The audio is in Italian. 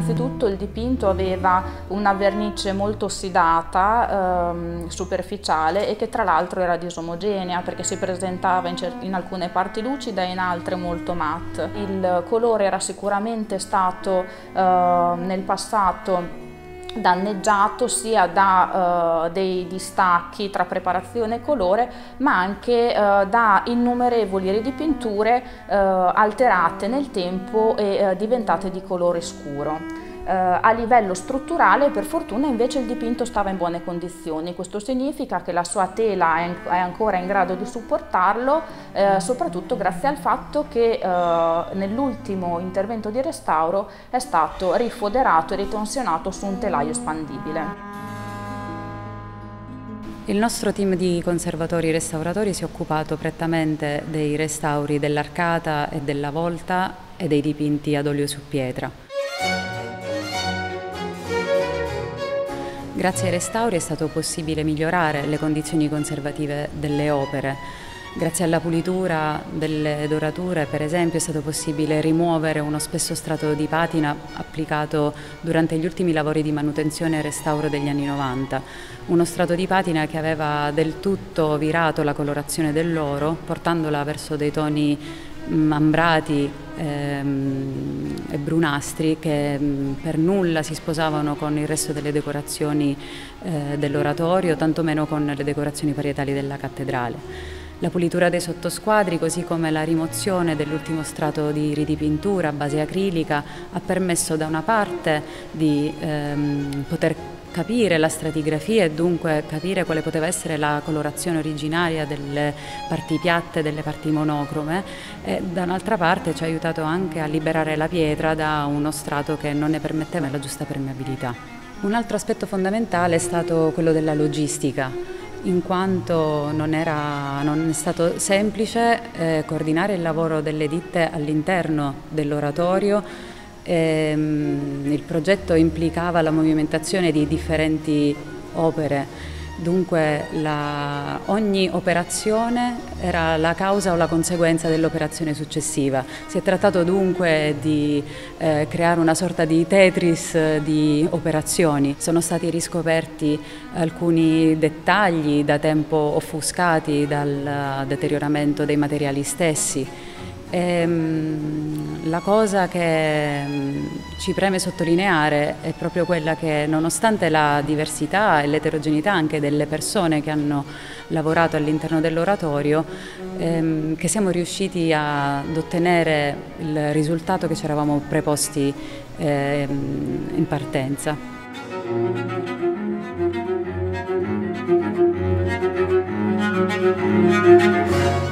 Innanzitutto il dipinto aveva una vernice molto ossidata, superficiale, e che tra l'altro era disomogenea perché si presentava in alcune parti lucida e in altre molto matte. Il colore era sicuramente stato nel passato danneggiato sia da dei distacchi tra preparazione e colore, ma anche da innumerevoli ridipinture alterate nel tempo e diventate di colore scuro. A livello strutturale, per fortuna, invece il dipinto stava in buone condizioni. Questo significa che la sua tela è ancora in grado di supportarlo, soprattutto grazie al fatto che nell'ultimo intervento di restauro è stato rifoderato e ritensionato su un telaio espandibile. Il nostro team di conservatori e restauratori si è occupato prettamente dei restauri dell'arcata e della volta e dei dipinti ad olio su pietra. Grazie ai restauri è stato possibile migliorare le condizioni conservative delle opere. Grazie alla pulitura delle dorature, per esempio, è stato possibile rimuovere uno spesso strato di patina applicato durante gli ultimi lavori di manutenzione e restauro degli anni 90. Uno strato di patina che aveva del tutto virato la colorazione dell'oro, portandola verso dei toni ambrati e brunastri che per nulla si sposavano con il resto delle decorazioni dell'oratorio, tantomeno con le decorazioni parietali della cattedrale. La pulitura dei sottosquadri, così come la rimozione dell'ultimo strato di ridipintura a base acrilica, ha permesso da una parte di poter capire la stratigrafia e dunque capire quale poteva essere la colorazione originaria delle parti piatte e delle parti monocrome, e da un'altra parte ci ha aiutato anche a liberare la pietra da uno strato che non ne permetteva la giusta permeabilità. Un altro aspetto fondamentale è stato quello della logistica, in quanto non è stato semplice coordinare il lavoro delle ditte all'interno dell'oratorio. Il progetto implicava la movimentazione di differenti opere, dunque ogni operazione era la causa o la conseguenza dell'operazione successiva. Si è trattato dunque di creare una sorta di Tetris di operazioni. Sono stati riscoperti alcuni dettagli da tempo offuscati dal deterioramento dei materiali stessi. La cosa che ci preme sottolineare è proprio quella che, nonostante la diversità e l'eterogeneità anche delle persone che hanno lavorato all'interno dell'oratorio, che siamo riusciti ad ottenere il risultato che ci eravamo preposti in partenza.